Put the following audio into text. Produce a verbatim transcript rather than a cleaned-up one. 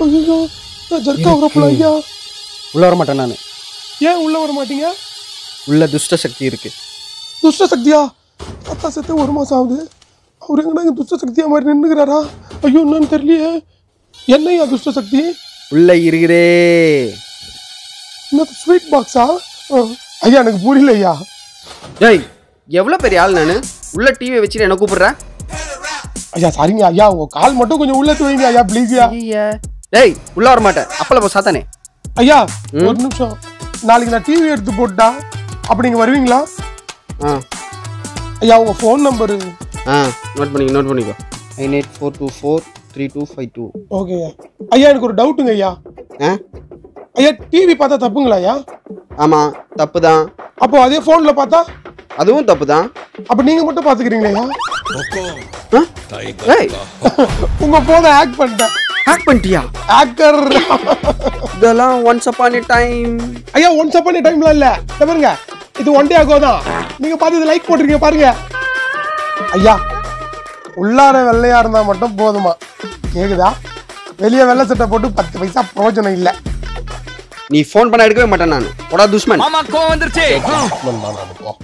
ஐயோ ஜர்க்கா வரப்பல ஐயா. உள்ள வர மாட்டேன் நான். ஏன் உள்ள வர மாட்டீங்க? உள்ள துஷ்ட சக்தி இருக்கு. துஷ்ட சக்தியா? அத்தா செத்து ஒரு மாசம் ஆகுது. அவர் எங்கடா துஷ்ட சக்தியா மாதிரி நின்றுக்கிறாரா? ஐயோ என்னன்னு தெரியலையே. என்னையா துஷ்ட சக்தி? உள்ள இருக்கிறே. என்ன ஸ்வீட் பாக்ஸா? ஐயா எனக்கு புரியல ஐயா. டேய் எவ்வளோ பெரிய ஆள் நான்? உள்ள டிவியை வச்சுட்டு என்ன கூப்பிடுற? ஐயா சாரிங்க ஐயா, உங்க கால் மட்டும் கொஞ்சம் உள்ள வைங்க ஐயா ப்ளீஸ்யா. டேய் உள்ள வர மாட்டேன். அப்பல போ சாத்தானே. ஐயா ஒரு நிமிஷம், நாளைக்கு நான் டிவி எடுத்து போட்டா அப்படி நீங்க வருவீங்களா? ஆ ஐயா உங்க ஃபோன் நம்பரு? ஆ நோட் பண்ணிக்கோ நோட் பண்ணிக்கோ. Nine eight four two four three two five two. Okay ஐயா. எனக்கு ஒரு டவுட்டுங்க ஐயா. ஆ ஐயா டிவி பார்த்தா தப்புங்களா ஐயா? ஆமாம் தப்பு தான். அப்போ அதே ஃபோன்ல பார்த்தா? அதுவும் தப்பு தான். அப்போ நீங்க மட்டும் பார்த்துக்கிறீங்களா? ஏய் உங்க போனை ஹேக் பண்ணிட்டேன். ஹேக் பண்ணிட்டியா? ஹேக்கர் இதெல்லாம் ஒன்ஸ் அப்பான் எ டைம். ஐயா ஒன்ஸ் அப்பான் எ டைம்ல இல்ல, இத பாருங்க இது ஒன் டே ஆகோ தான். நீங்க பார்த்து இது லைக் போட்டுருக்கீங்க பாருங்க. ஐயா உள்ளார வெள்ளையா இருந்தா மட்டும் போதுமா? கேக்குதா? வெளியே வெள்ளை சட்டை போட்டு பத்து பைசா பிரயோஜனம் இல்லை. நீ ஃபோன் பண்ண எடுக்கவே மாட்டேன் நான். போடா துஷ்மன். மாமா கோவம் வந்துருச்சு.